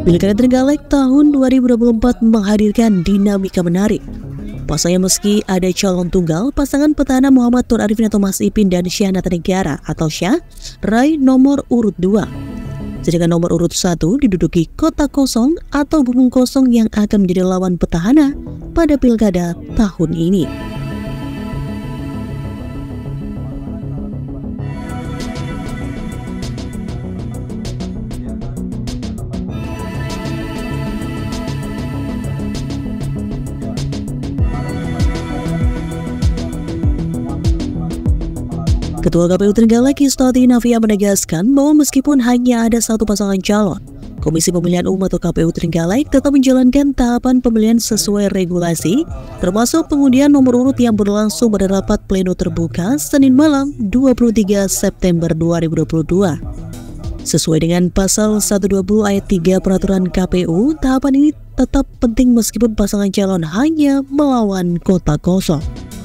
Pilkada Trenggalek tahun 2024 menghadirkan dinamika menarik. Pasalnya meski ada calon tunggal, pasangan petahana Muhammad Nur Arifin atau Mas Ipin dan Syah Nata Negara atau Syah raih nomor urut 2. Sedangkan nomor urut 1 diduduki kota kosong atau bubung kosong yang akan menjadi lawan petahana pada pilkada tahun ini. Ketua KPU Trenggalek Istati Navia menegaskan bahwa meskipun hanya ada satu pasangan calon, Komisi Pemilihan Umum atau KPU Trenggalek tetap menjalankan tahapan pemilihan sesuai regulasi, termasuk pengundian nomor urut yang berlangsung pada rapat pleno terbuka Senin malam 23 September 2022. Sesuai dengan pasal 120 ayat 3 peraturan KPU, tahapan ini tetap penting meskipun pasangan calon hanya melawan kota kosong.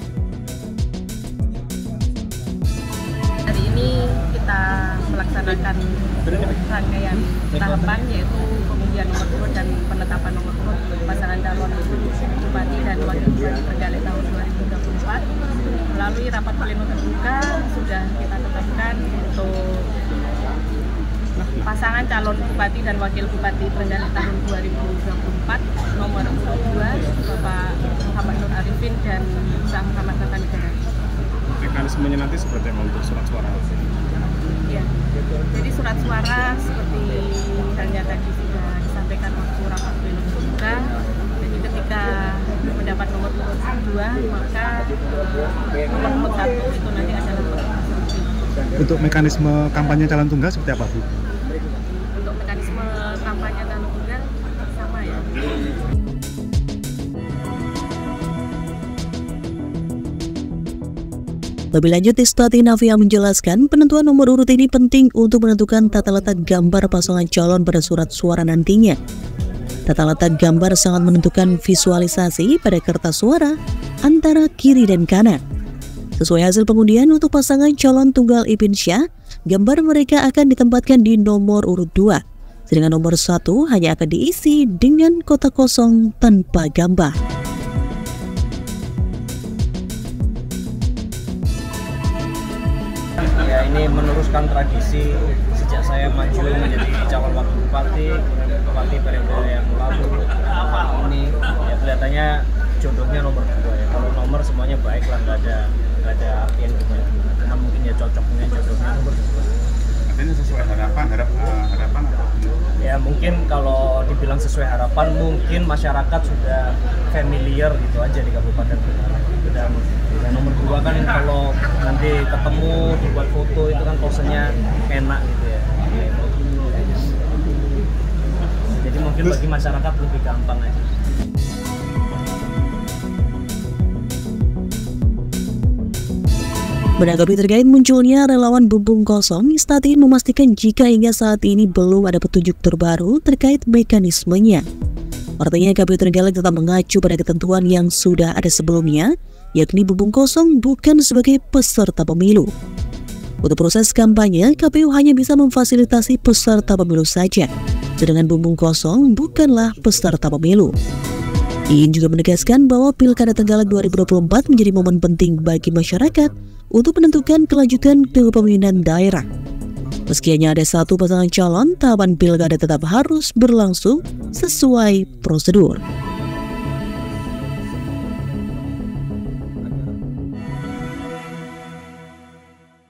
Melaksanakan rangkaian tahapan yaitu pengundian nomor urut dan penetapan nomor urut pasangan calon bupati dan wakil bupati Trenggalek tahun 2024. Melalui rapat pleno terbuka sudah kita tetapkan untuk pasangan calon bupati dan wakil bupati Trenggalek tahun 2024 nomor urut 2 Bapak Muhammad Nur Arifin dan Syah Nata Negara. Mekanismenya nanti seperti apa untuk surat suara? Ya, jadi surat suara seperti halnya tadi sudah disampaikan waktu rapat pleno terbuka. Jadi ketika mendapat nomor urut 2, maka nomor urut 1 itu nanti adalah nomor urut 1. Untuk mekanisme kampanye calon tunggal seperti apa, Bu? Untuk mekanisme kampanye calon tunggal sama ya. Lebih lanjut, Istati Navia menjelaskan penentuan nomor urut ini penting untuk menentukan tata letak gambar pasangan calon pada surat suara nantinya. Tata letak gambar sangat menentukan visualisasi pada kertas suara antara kiri dan kanan. Sesuai hasil pengundian untuk pasangan calon tunggal Ipin Syah, gambar mereka akan ditempatkan di nomor urut 2. Sedangkan nomor 1 hanya akan diisi dengan kotak kosong tanpa gambar. Ya, ini meneruskan tradisi sejak saya maju menjadi calon wakil bupati periode yang lalu. Ini ya kelihatannya jodohnya nomor 2 ya. Kalau nomor semuanya baik lah, nggak ada artian gimana. Cuma mungkin ya cocoknya jodohnya nomor 2. Artinya sesuai harapan apa? Ya mungkin kalau dibilang sesuai harapan, mungkin masyarakat sudah familiar gitu aja di Kabupaten Trenggalek. Dan nomor 2 kan kalau nanti ketemu dibuat foto itu kan posenya enak gitu ya. Jadi mungkin bagi masyarakat lebih gampang aja. Menanggapi terkait munculnya relawan bumbung kosong, Istati memastikan jika hingga saat ini belum ada petunjuk terbaru terkait mekanismenya. Artinya KPU Trenggalek tetap mengacu pada ketentuan yang sudah ada sebelumnya, yakni bumbung kosong bukan sebagai peserta pemilu. Untuk proses kampanye, KPU hanya bisa memfasilitasi peserta pemilu saja, sedangkan bumbung kosong bukanlah peserta pemilu. Iin juga menegaskan bahwa Pilkada Trenggalek 2024 menjadi momen penting bagi masyarakat untuk menentukan kelanjutan kepemimpinan daerah. Meski hanya ada satu pasangan calon, tahapan pilkada tetap harus berlangsung sesuai prosedur.